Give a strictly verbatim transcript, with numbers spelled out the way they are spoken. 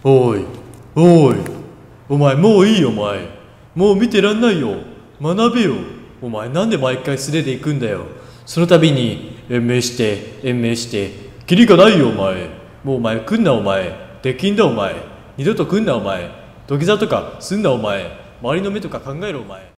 おい、おい、お前もういいよお前。もう見てらんないよ。学べよ。お前なんで毎回素手で行くんだよ。その度に延命して延命してキリがないよお前。もうお前来んなお前。できんだお前。二度と来んなお前。土下座とかすんなお前。周りの目とか考えろお前。